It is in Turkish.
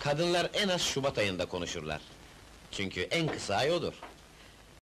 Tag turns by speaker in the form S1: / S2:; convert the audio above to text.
S1: Kadınlar en az Şubat ayında konuşurlar. Çünkü en kısa ay odur.